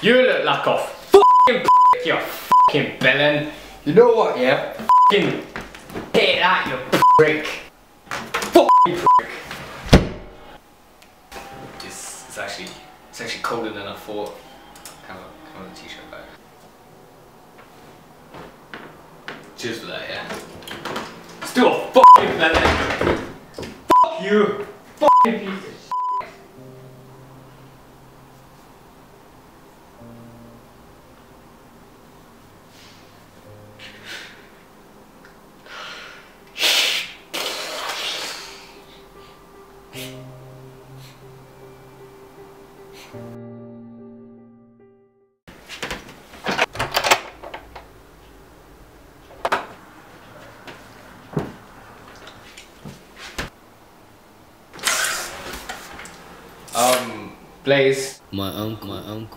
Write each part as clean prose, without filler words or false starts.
You look like a fucking prick, you fucking bellend. You know what, yeah? Fucking hit that, you prick. Fucking prick. It's actually colder than I thought. Have a t-shirt back. Cheers for that, yeah. Still a fucking bellend. Fuck you. Fucking piece of shit. Blaze. My uncle.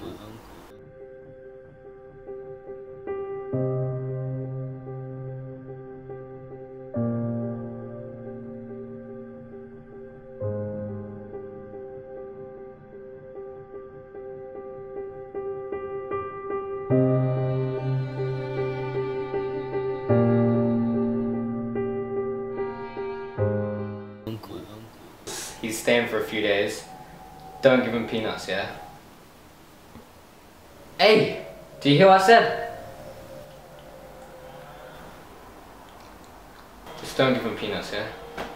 He's staying for a few days. Don't give him peanuts, yeah? Hey! Do you hear what I said? Just don't give him peanuts, yeah?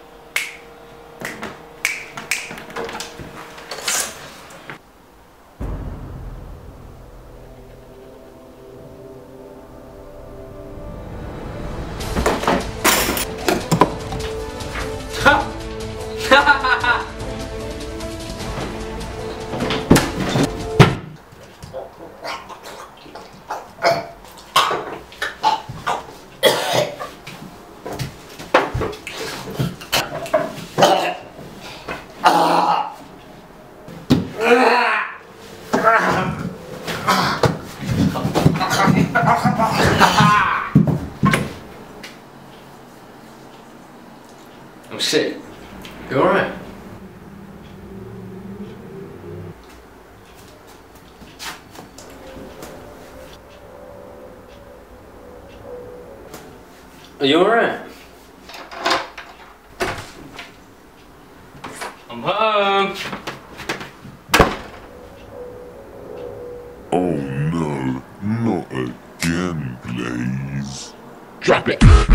I'm sick. You alright? Are you alright? I'm home. Oh no, not again, Blaze. Drop it!